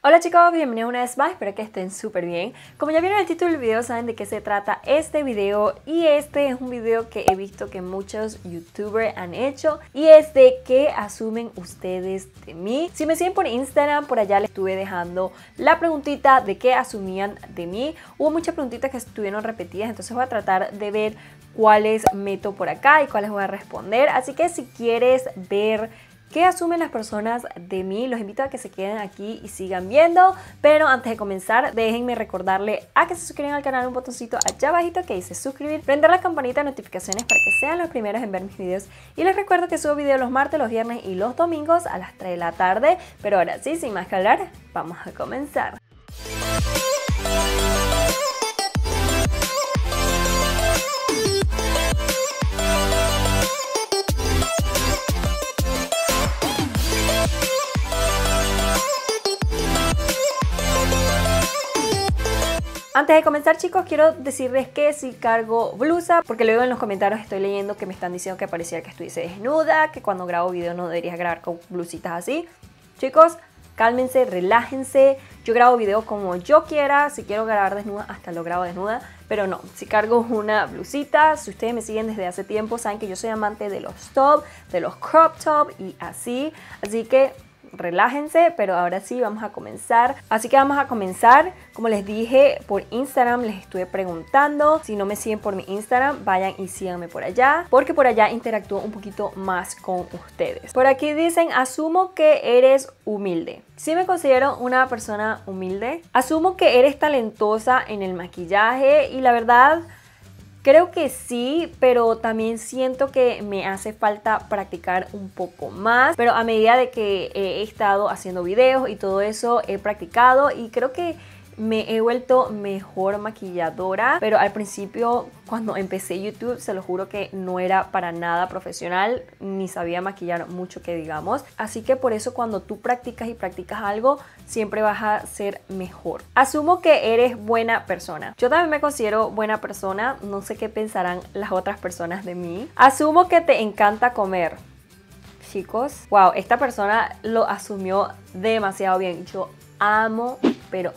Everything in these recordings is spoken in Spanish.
Hola chicos, bienvenidos una vez más, espero que estén súper bien. Como ya vieron el título del video, saben de qué se trata este video. Y este es un video que he visto que muchos youtubers han hecho, y es de qué asumen ustedes de mí. Si me siguen por Instagram, por allá les estuve dejando la preguntita de qué asumían de mí. Hubo muchas preguntitas que estuvieron repetidas, entonces voy a tratar de ver cuáles meto por acá y cuáles voy a responder. Así que si quieres ver ¿qué asumen las personas de mí? Los invito a que se queden aquí y sigan viendo. Pero antes de comenzar, déjenme recordarle a que se suscriban al canal, un botoncito allá abajito que dice suscribir, prender la campanita de notificaciones para que sean los primeros en ver mis videos. Y les recuerdo que subo videos los martes, los viernes y los domingos a las 3 de la tarde. Pero ahora sí, sin más que hablar, vamos a comenzar. Antes de comenzar, chicos, quiero decirles que si cargo blusa, porque luego en los comentarios estoy leyendo que me están diciendo que pareciera que estuviese desnuda, que cuando grabo video no deberías grabar con blusitas así. Chicos, cálmense, relájense. Yo grabo video como yo quiera. Si quiero grabar desnuda, hasta lo grabo desnuda. Pero no, si cargo una blusita, si ustedes me siguen desde hace tiempo, saben que yo soy amante de los top, de los crop top y así. Así que relájense, pero ahora sí vamos a comenzar. Así que vamos a comenzar. Como les dije, por Instagram les estuve preguntando. Si no me siguen por mi Instagram, vayan y síganme por allá, porque por allá interactúo un poquito más con ustedes. Por aquí dicen, asumo que eres humilde. Sí me considero una persona humilde. Asumo que eres talentosa en el maquillaje y la verdad, creo que sí, pero también siento que me hace falta practicar un poco más. Pero a medida de que he estado haciendo videos y todo eso, he practicado y creo que me he vuelto mejor maquilladora. Pero al principio, cuando empecé YouTube, se lo juro que no era para nada profesional, ni sabía maquillar mucho que digamos. Así que por eso cuando tú practicas y practicas algo, siempre vas a ser mejor. Asumo que eres buena persona. Yo también me considero buena persona. No sé qué pensarán las otras personas de mí. Asumo que te encanta comer. Chicos, wow, esta persona lo asumió demasiado bien. Yo amo, pero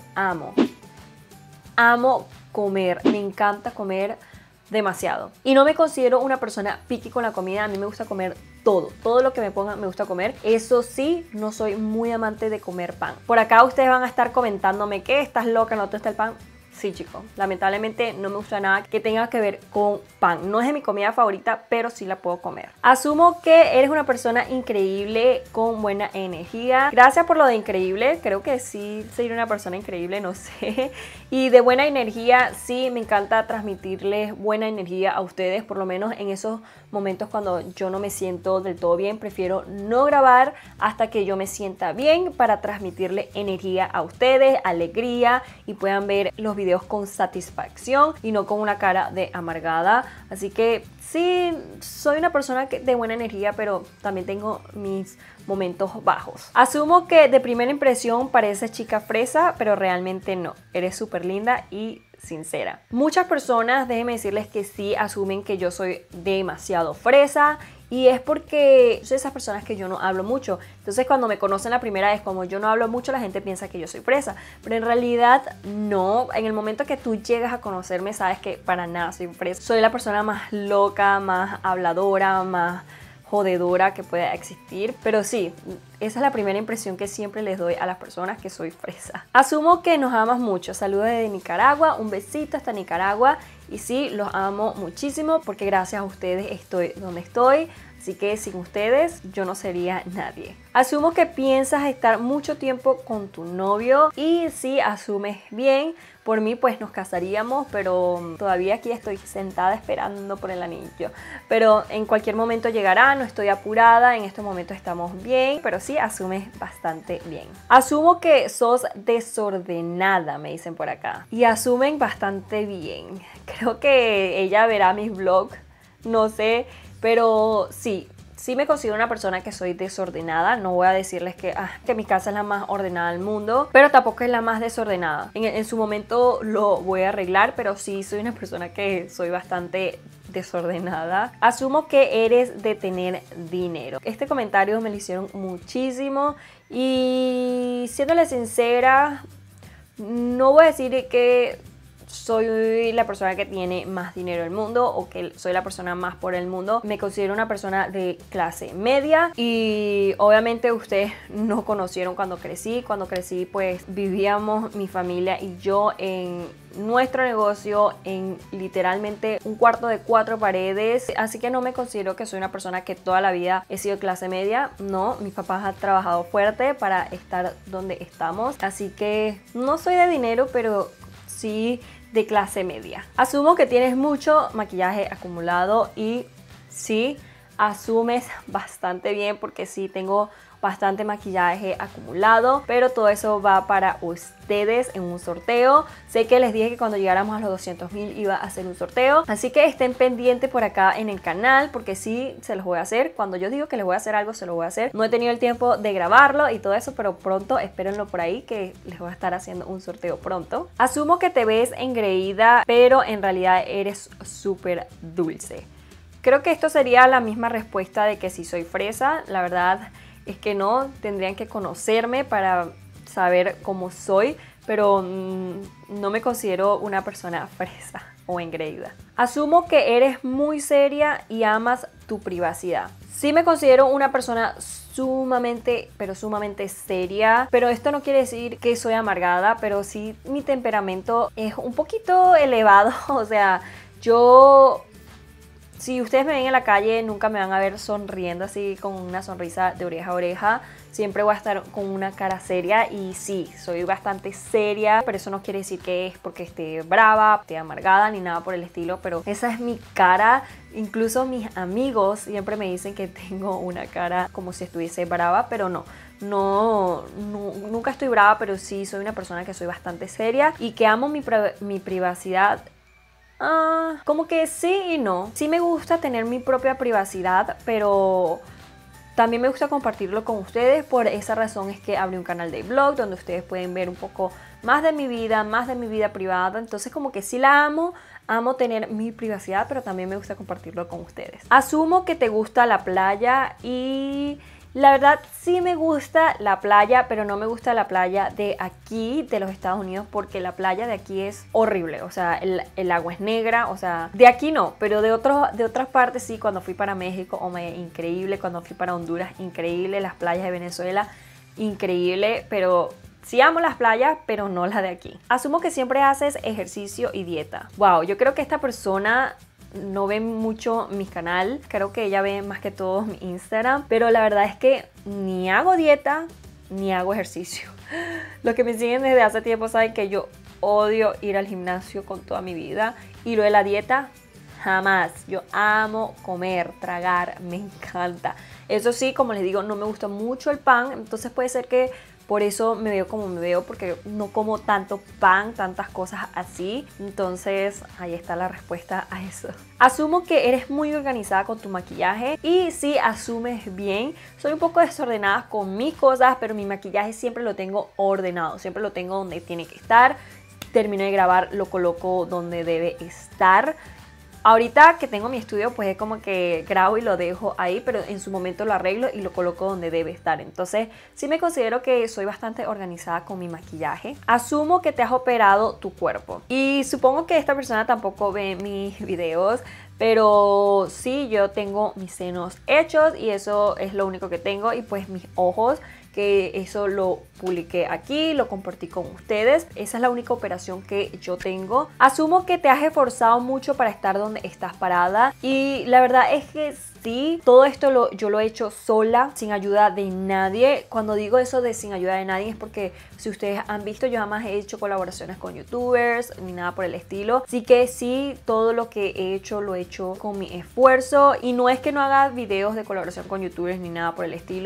amo comer, me encanta comer demasiado. Y no me considero una persona picky con la comida, a mí me gusta comer todo lo que me pongan me gusta comer. Eso sí, no soy muy amante de comer pan. Por acá ustedes van a estar comentándome que estás loca, no te gusta el pan. Sí, chicos, lamentablemente no me gusta nada que tenga que ver con pan. No es de mi comida favorita, pero sí la puedo comer. Asumo que eres una persona increíble con buena energía. Gracias por lo de increíble. Creo que sí soy una persona increíble, no sé. Y de buena energía, sí, me encanta transmitirles buena energía a ustedes. Por lo menos en esos momentos cuando yo no me siento del todo bien, prefiero no grabar hasta que yo me sienta bien para transmitirle energía a ustedes, alegría, y puedan ver los videos con satisfacción y no con una cara de amargada. Así que sí, soy una persona de buena energía, pero también tengo mis momentos bajos. Asumo que de primera impresión pareces chica fresa, pero realmente no. Eres súper linda y sincera. Muchas personas, déjenme decirles que sí asumen que yo soy demasiado fresa. Y es porque soy esas personas que yo no hablo mucho. Entonces cuando me conocen la primera vez, como yo no hablo mucho, la gente piensa que yo soy fresa. Pero en realidad no. En el momento que tú llegas a conocerme, sabes que para nada soy fresa. Soy la persona más loca, más habladora, más jodedora que pueda existir. Pero sí, esa es la primera impresión que siempre les doy a las personas, que soy fresa. Asumo que nos amas mucho. Saludos desde Nicaragua. Un besito hasta Nicaragua. Y sí, los amo muchísimo porque gracias a ustedes estoy donde estoy. Así que sin ustedes yo no sería nadie. Asumo que piensas estar mucho tiempo con tu novio. Y sí, asumes bien. Por mí pues nos casaríamos, pero todavía aquí estoy sentada esperando por el anillo. Pero en cualquier momento llegará, no estoy apurada, en estos momentos estamos bien, pero sí asumes bastante bien. Asumo que sos desordenada, me dicen por acá. Y asumen bastante bien. Creo que ella verá mis vlogs, no sé, pero sí me considero una persona que soy desordenada. No voy a decirles que mi casa es la más ordenada del mundo, pero tampoco es la más desordenada. En su momento lo voy a arreglar, pero sí soy una persona que soy bastante desordenada. Asumo que eres de tener dinero. Este comentario me lo hicieron muchísimo y siéndole sincera, no voy a decir que soy la persona que tiene más dinero del mundo o que soy la persona más pobre del mundo. Me considero una persona de clase media y obviamente ustedes no conocieron cuando crecí. Cuando crecí pues vivíamos mi familia y yo en nuestro negocio en literalmente un cuarto de 4 paredes, así que no me considero que soy una persona que toda la vida he sido clase media. No, mis papás han trabajado fuerte para estar donde estamos, así que no soy de dinero, pero sí de clase media. Asumo que tienes mucho maquillaje acumulado y sí, asumes bastante bien porque sí tengo bastante maquillaje acumulado, pero todo eso va para ustedes en un sorteo. Sé que les dije que cuando llegáramos a los 200.000 iba a hacer un sorteo, así que estén pendientes por acá en el canal porque sí se los voy a hacer. Cuando yo digo que les voy a hacer algo, se lo voy a hacer. No he tenido el tiempo de grabarlo y todo eso, pero pronto espérenlo por ahí que les voy a estar haciendo un sorteo pronto. Asumo que te ves engreída, pero en realidad eres súper dulce. Creo que esto sería la misma respuesta de que si soy fresa. La verdad es que no, tendrían que conocerme para saber cómo soy, pero no me considero una persona fresa o engreída. Asumo que eres muy seria y amas tu privacidad. Sí me considero una persona sumamente, pero sumamente seria, pero esto no quiere decir que soy amargada, pero sí mi temperamento es un poquito elevado, o sea, si ustedes me ven en la calle, nunca me van a ver sonriendo así con una sonrisa de oreja a oreja. Siempre voy a estar con una cara seria y sí, soy bastante seria, pero eso no quiere decir que es porque esté brava, esté amargada ni nada por el estilo, pero esa es mi cara. Incluso mis amigos siempre me dicen que tengo una cara como si estuviese brava, pero no, nunca estoy brava, pero sí soy una persona que soy bastante seria y que amo mi privacidad. Como que sí y no. Sí me gusta tener mi propia privacidad, pero también me gusta compartirlo con ustedes. Por esa razón es que abrí un canal de blog donde ustedes pueden ver un poco más de mi vida privada. Entonces como que sí la amo tener mi privacidad, pero también me gusta compartirlo con ustedes. Asumo que te gusta la playa y la verdad sí me gusta la playa, pero no me gusta la playa de aquí, de los Estados Unidos, porque la playa de aquí es horrible. O sea, el agua es negra, o sea, de aquí no, pero de otras partes sí. Cuando fui para México, increíble. Cuando fui para Honduras, increíble. Las playas de Venezuela, increíble, pero sí amo las playas, pero no las de aquí. Asumo que siempre haces ejercicio y dieta. Wow, yo creo que esta persona no ve mucho mi canal, creo que ella ve más que todo mi Instagram, pero la verdad es que ni hago dieta ni hago ejercicio. Los que me siguen desde hace tiempo saben que yo odio ir al gimnasio con toda mi vida, y lo de la dieta jamás. Yo amo comer, tragar, me encanta. Eso sí, como les digo, no me gusta mucho el pan, entonces puede ser que por eso me veo como me veo, porque no como tanto pan, tantas cosas así. Entonces ahí está la respuesta a eso. Asumo que eres muy organizada con tu maquillaje y sí, asumes bien. Soy un poco desordenada con mis cosas, pero mi maquillaje siempre lo tengo ordenado, siempre lo tengo donde tiene que estar. Termino de grabar, lo coloco donde debe estar. Ahorita que tengo mi estudio, pues es como que grabo y lo dejo ahí, pero en su momento lo arreglo y lo coloco donde debe estar. Entonces sí me considero que soy bastante organizada con mi maquillaje. Asumo que te has operado tu cuerpo y supongo que esta persona tampoco ve mis videos, pero sí, yo tengo mis senos hechos y eso es lo único que tengo, y pues mis ojos, que eso lo publiqué aquí, lo compartí con ustedes. Esa es la única operación que yo tengo. Asumo que te has esforzado mucho para estar donde estás parada, y la verdad es que sí, todo esto yo lo he hecho sola, sin ayuda de nadie. Cuando digo eso de sin ayuda de nadie es porque si ustedes han visto, yo jamás he hecho colaboraciones con youtubers ni nada por el estilo. Así que sí, todo lo que he hecho lo he hecho con mi esfuerzo, y no es que no haga videos de colaboración con youtubers ni nada por el estilo,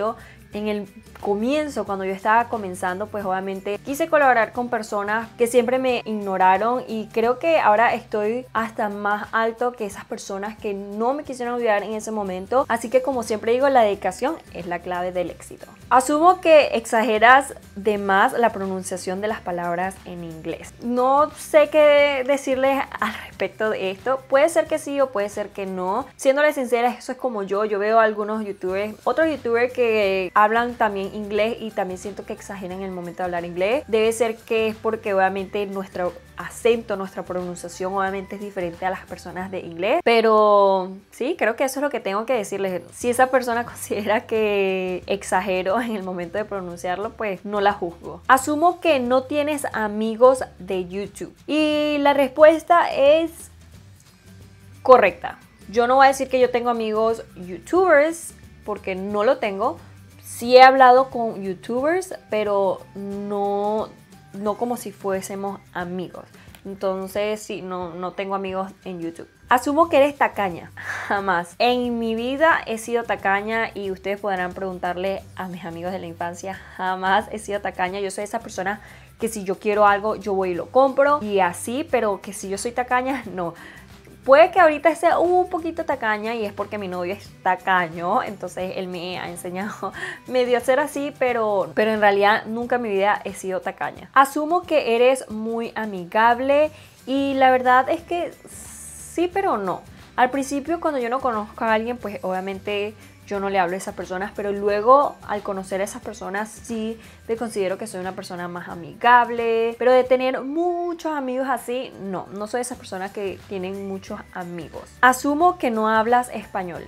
en el comienzo, cuando yo estaba comenzando, pues obviamente quise colaborar con personas que siempre me ignoraron y creo que ahora estoy hasta más alto que esas personas que no me quisieron ayudar en ese momento. Así que, como siempre digo, la dedicación es la clave del éxito. Asumo que exageras de más la pronunciación de las palabras en inglés. No sé qué decirles al respecto de esto. Puede ser que sí o puede ser que no. Siéndole sincera, eso es como yo veo a algunos youtubers, otros youtubers que hablan también inglés y también siento que exageran en el momento de hablar inglés. Debe ser que es porque obviamente nuestro acento, nuestra pronunciación obviamente es diferente a las personas de inglés, pero sí, creo que eso es lo que tengo que decirles. Si esa persona considera que exagero en el momento de pronunciarlo, pues no la juzgo. Asumo que no tienes amigos de YouTube y la respuesta es correcta. Yo no voy a decir que yo tengo amigos youtubers porque no lo tengo. Sí he hablado con youtubers, pero no como si fuésemos amigos. Entonces sí, no tengo amigos en YouTube. Asumo que eres tacaña. Jamás. En mi vida he sido tacaña y ustedes podrán preguntarle a mis amigos de la infancia. Jamás he sido tacaña. Yo soy esa persona que si yo quiero algo, yo voy y lo compro. Y así, pero que si yo soy tacaña, no. Puede que ahorita sea un poquito tacaña y es porque mi novio es tacaño, entonces él me ha enseñado medio a ser así, pero en realidad nunca en mi vida he sido tacaña. Asumo que eres muy amigable y la verdad es que sí, pero no. Al principio, cuando yo no conozco a alguien, pues obviamente yo no le hablo a esas personas, pero luego al conocer a esas personas sí me considero que soy una persona más amigable, pero de tener muchos amigos así, no soy esas personas que tienen muchos amigos. Asumo que no hablas español.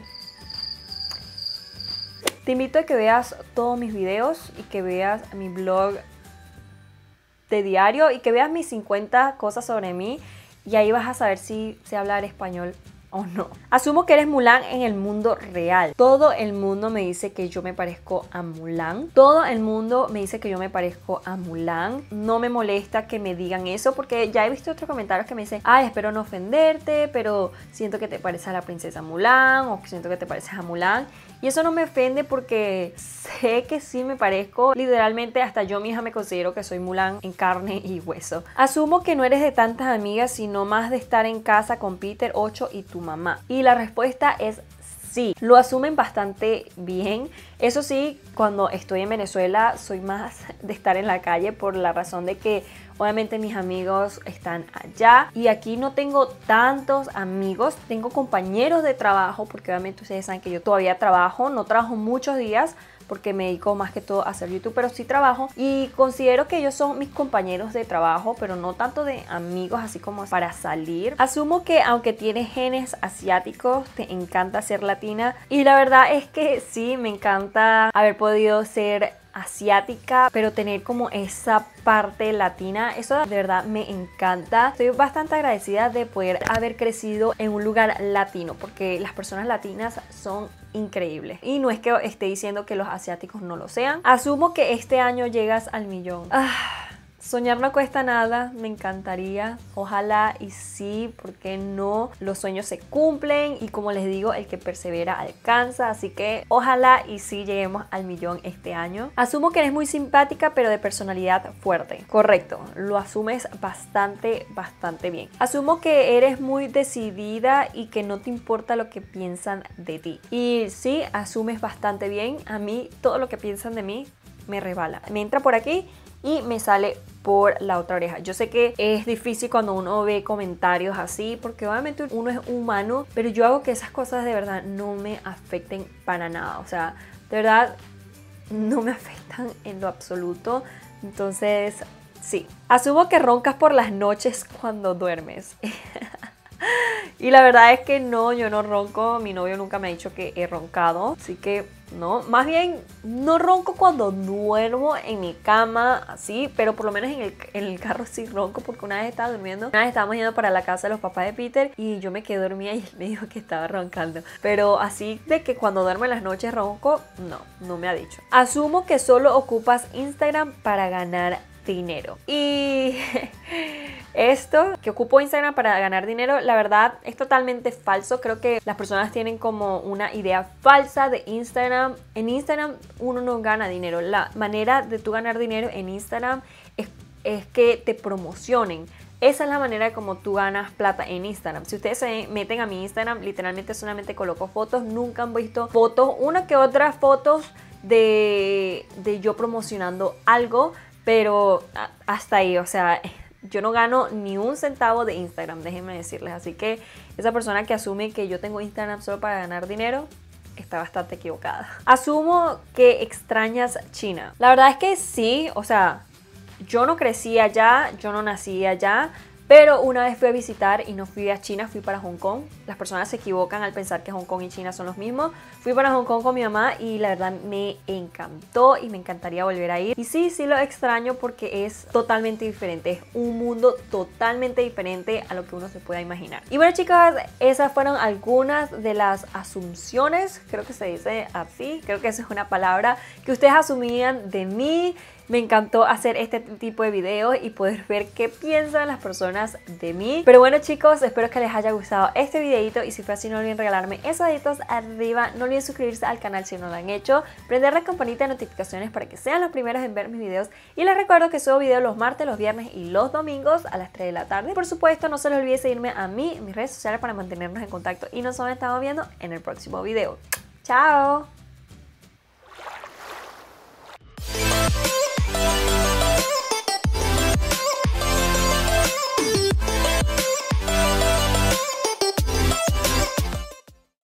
Te invito a que veas todos mis videos y que veas mi blog de diario y que veas mis 50 cosas sobre mí y ahí vas a saber si sé hablar español o no. Asumo que eres Mulan en el mundo real. Todo el mundo me dice que yo me parezco a Mulan. Todo el mundo me dice que yo me parezco a Mulan. No me molesta que me digan eso porque ya he visto otros comentarios que me dicen, ay, espero no ofenderte, pero siento que te pareces a la princesa Mulan o siento que te pareces a Mulan. Y eso no me ofende porque sé que sí me parezco. Literalmente hasta yo misma me considero que soy Mulan en carne y hueso. Asumo que no eres de tantas amigas, sino más de estar en casa con Peter, Ocho y tu mamá. Y la respuesta es sí. Lo asumen bastante bien. Eso sí, cuando estoy en Venezuela soy más de estar en la calle por la razón de que obviamente mis amigos están allá y aquí no tengo tantos amigos, tengo compañeros de trabajo porque obviamente ustedes saben que yo todavía trabajo, no trabajo muchos días porque me dedico más que todo a hacer YouTube, pero sí trabajo y considero que ellos son mis compañeros de trabajo, pero no tanto de amigos así como para salir. Asumo que aunque tienes genes asiáticos, te encanta ser latina y la verdad es que sí, me encanta haber podido ser asiática, pero tener como esa parte latina, eso de verdad me encanta. Estoy bastante agradecida de poder haber crecido en un lugar latino porque las personas latinas son increíbles y no es que esté diciendo que los asiáticos no lo sean. Asumo que este año llegas al millón. Soñar no cuesta nada, me encantaría, ojalá y sí, porque no, los sueños se cumplen y como les digo, el que persevera alcanza, así que ojalá y sí lleguemos al millón este año. Asumo que eres muy simpática pero de personalidad fuerte. Correcto, lo asumes bastante bien. Asumo que eres muy decidida y que no te importa lo que piensan de ti. Y sí, asumes bastante bien, a mí todo lo que piensan de mí me resbala, me entra por aquí y me sale por la otra oreja. Yo sé que es difícil cuando uno ve comentarios así porque obviamente uno es humano, pero yo hago que esas cosas de verdad no me afecten para nada, o sea, de verdad no me afectan en lo absoluto. Entonces sí, asumo que roncas por las noches cuando duermes. Y la verdad es que no, yo no ronco, mi novio nunca me ha dicho que he roncado, así que no, más bien no ronco cuando duermo en mi cama, así, pero por lo menos en el carro sí ronco porque una vez estaba durmiendo, una vez estábamos yendo para la casa de los papás de Peter y yo me quedé dormida y él me dijo que estaba roncando, pero así de que cuando duermo en las noches ronco, no me ha dicho. Asumo que solo ocupas Instagram para ganar dinero. Y esto, que ocupo Instagram para ganar dinero, la verdad es totalmente falso. Creo que las personas tienen como una idea falsa de Instagram. En Instagram uno no gana dinero. La manera de tú ganar dinero en Instagram es que te promocionen. Esa es la manera como tú ganas plata en Instagram. Si ustedes se meten a mi Instagram, literalmente solamente coloco fotos. Nunca han visto fotos, una que otra fotos de yo promocionando algo, pero hasta ahí, o sea, yo no gano ni un centavo de Instagram, déjenme decirles. Así que esa persona que asume que yo tengo Instagram solo para ganar dinero está bastante equivocada. Asumo que extrañas China. La verdad es que sí, o sea, yo no crecí allá, yo no nací allá, pero una vez fui a visitar y no fui a China, fui para Hong Kong. Las personas se equivocan al pensar que Hong Kong y China son los mismos. Fui para Hong Kong con mi mamá y la verdad me encantó y me encantaría volver a ir. Y sí lo extraño porque es totalmente diferente. Es un mundo totalmente diferente a lo que uno se pueda imaginar. Y bueno, chicas, esas fueron algunas de las asunciones. Creo que se dice así. Creo que esa es una palabra que ustedes asumían de mí. Me encantó hacer este tipo de videos y poder ver qué piensan las personas de mí. Pero bueno, chicos, espero que les haya gustado este videito y si fue así no olviden regalarme esos deditos arriba. No olviden suscribirse al canal si no lo han hecho, prender la campanita de notificaciones para que sean los primeros en ver mis videos y les recuerdo que subo videos los martes, los viernes y los domingos a las 3 de la tarde. Por supuesto, no se les olvide seguirme a mí en mis redes sociales para mantenernos en contacto y nos estamos viendo en el próximo video. ¡Chao!